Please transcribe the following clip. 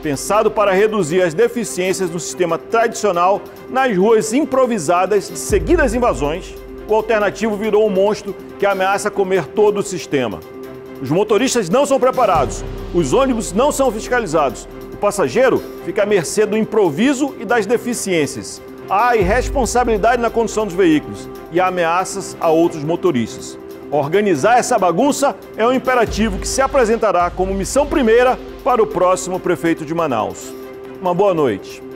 pensado para reduzir as deficiências do sistema tradicional nas ruas improvisadas de seguidas invasões, o alternativo virou um monstro que ameaça comer todo o sistema. Os motoristas não são preparados, os ônibus não são fiscalizados, o passageiro fica à mercê do improviso e das deficiências. Há irresponsabilidade na condução dos veículos e ameaças a outros motoristas. Organizar essa bagunça é um imperativo que se apresentará como missão primeira para o próximo prefeito de Manaus. Uma boa noite.